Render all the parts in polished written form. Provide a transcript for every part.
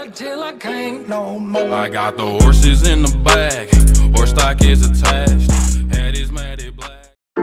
till I can't no more. I got the horses in the back, horse stock is attached, head is matted black.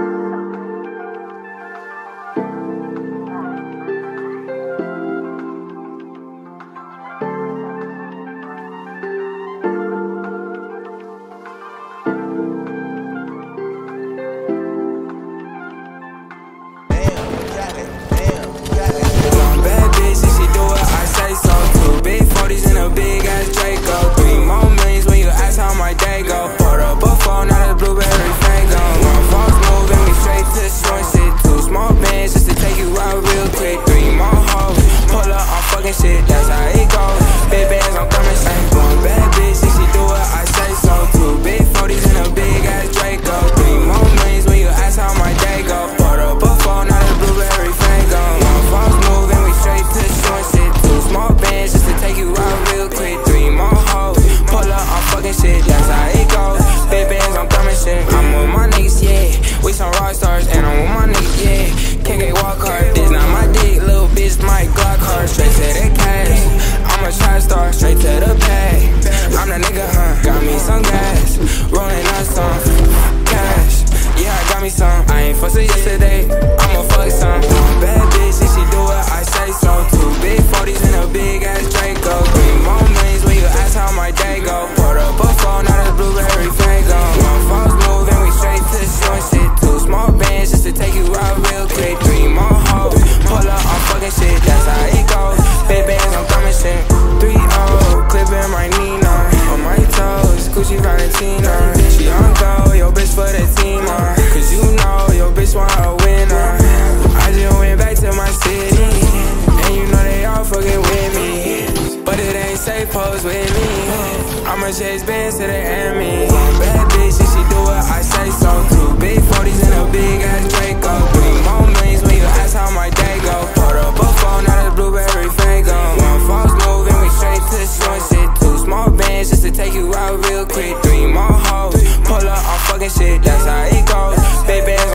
Pose with me, I'ma chase bands to the enemy. Bad bitch, and she do what I say so. 2 big 40s and a big ass Draco. 3 more millions when you ask how my day go. Put up a phone, out of blueberry Faygo. 1 false move and we straight to the short shit. 2 small bands just to take you out real quick.